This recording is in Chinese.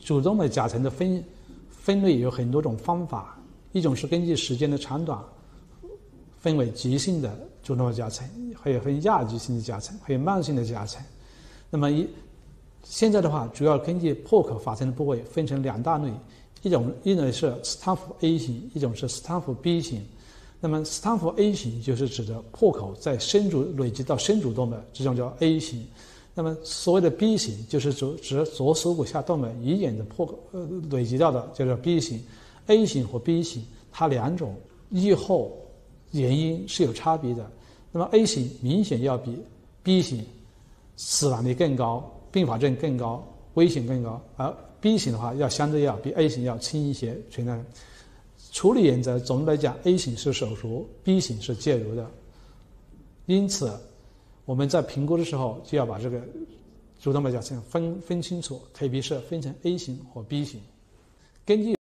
主动脉夹层的分类有很多种方法，一种是根据时间的长短分为急性的主动脉夹层，还有分亚急性的夹层，还有慢性的夹层。那么现在的话，主要根据破口发生的部位分成两大类，一种是StanfordA型，一种是StanfordB型。那么 StanfordA型就是指的破口在累积到深主动脉，这种叫 A 型。那么所谓的 B 型就是指左锁骨下动脉以眼的破口累积到的，叫做 B 型。A 型和 B 型它两种预后原因是有差别的。那么 A 型明显要比 B 型死亡率更高，并发症更高，危险更高，而 B 型的话相对比 A 型要轻一些。处理原则总的来讲 ，A 型是手术 ，B 型是介入的。因此，我们在评估的时候就要把这个主动脉夹层分清楚，特别是分成 A 型和 B 型。根据